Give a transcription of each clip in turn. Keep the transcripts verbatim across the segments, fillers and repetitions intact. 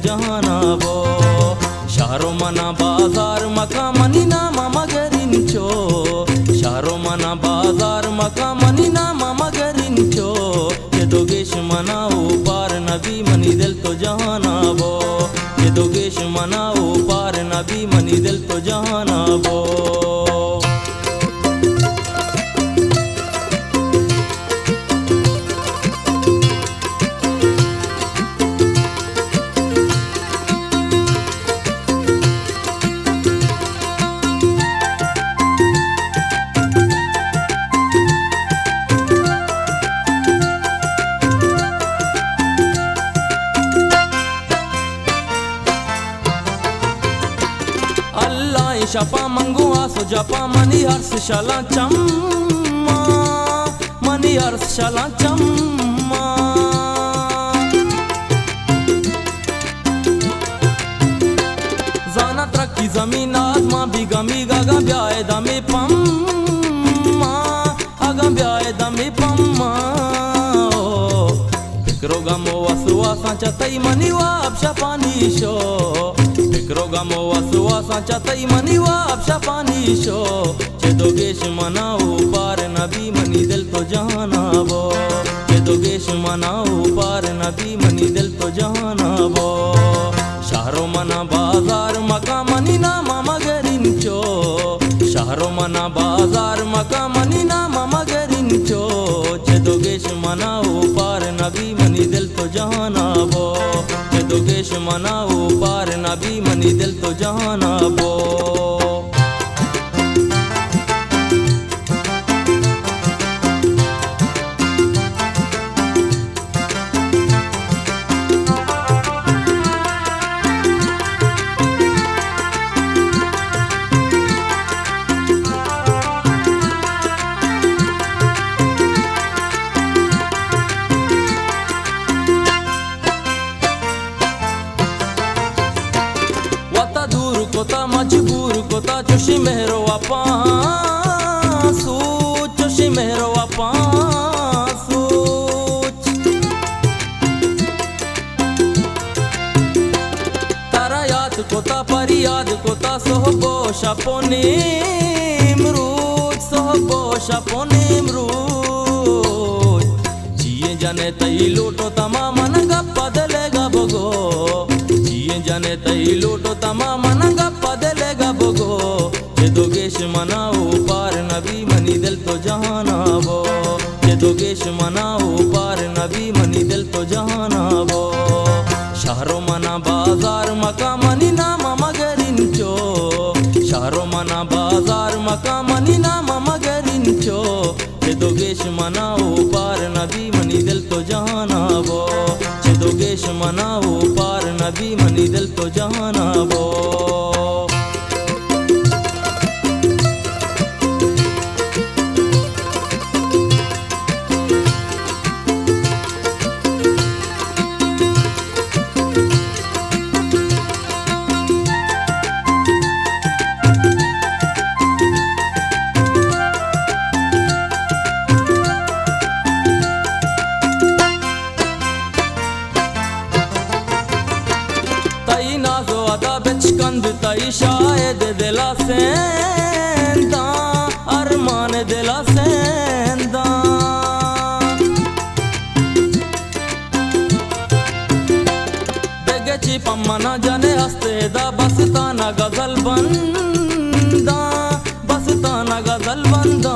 जहाना बो शहरो मना बाजार मका मनी नामा मगरिंचो शहरो मना बाजार मका मनी नामा मगरिंचो ये दोगेश मनाओ पार नबी मनी दिल तो जहाना बो ये दोगेश मनाओ पार नबी मनी दिल तो जहाना बो शपा मंगू आसो जपा मनी हर्ष शाला चम्मा मनी हर्ष शाला चम्मा जाना तरक्की जमीन आदमा भी गमी गागा ब्याए दमे पम्मा आगा ब्याए दमे पम्मा फिक्रो गमो वसुवासा चतई मनी वाप शपानी शो फिक्रो गमो वसुवासा चतई मनी वाप शपानी शो चे दोगेश मनाओ पार नबी मनी दिल तो जहाना बो चे दोगेश मनाओ पार नबी मनी दिल तो जहाना बो शहरो मना बाजार मका मनी नामा मगरिंचो शहरो मना बाजार मका मनी नामा मगरिंचो चे दोगेश मनाओ पार नबी मनी दिल तो जहाना बो चे दोगेश मनाओ पार नबी मनी दिल तो जहाना बो कोता मजबूर कोता चुशी मेहरो अपासू चुशी मेहरो अपासू तारा याद कोता परी याद कोता सोहबो शपोने मरूज सोहबो शपोने मरूज जिए जाने तई लूटो तमाम मन गप्पा दलेगा बगो जिए जाने तई लूटो तमाम मन गप्पा दलेगा बगो ये दोगेश मनाओ पार नबी मनी दिल तो जहाना बो ये दोगेश मनाओ पार नबी मनी दिल तो जहाना बो शहरो मना बाजार मका मनी नामा मगरिंचो शहरो मना बाजार मका मनी नामा मगरिंचो ये दोगेश मनाओ पार नबी मनी दिल तो जहाना बो ये दोगेश मनाओ पार नबी मनी दिल तो जहाना बो कंद तई शायद दिला सेंदा अरमान दिला सेंदा बेगची पम्मना जाने हस्ते दा बस ताना गजल बंदा बस ताना गजल बंदा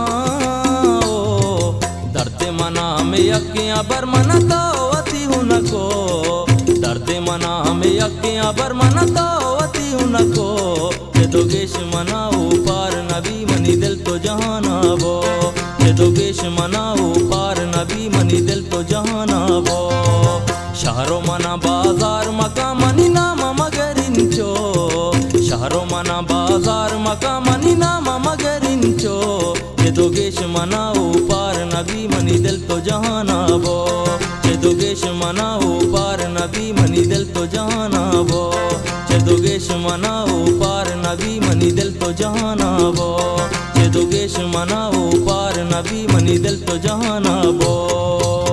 दर्द मना में यकियां बर मना तो अति उनको दर्द मना में यकियां बर मना तो उनको ये दोगेश मनाओ पार नबी मनी दिल तो जहाना बो ये दोगेश मनाओ पार नबी मनी दिल तो जहाना बो शहरो मना बाजार मका मनी नामा मगरिंचो शहरो मना बाजार मका मनी नामा मगरिंचो ये दोगेश मनाओ पार नबी मनी दिल तो जहाना बो ये दोगेश मनाओ पार नबी मनी दिल तो जहाना बो ये दोगेश मनाओ पार नबी मनी दिल तो जहाना बो ये दोगेश मनाओ पार नबी मनी दिल तो जहाना बो।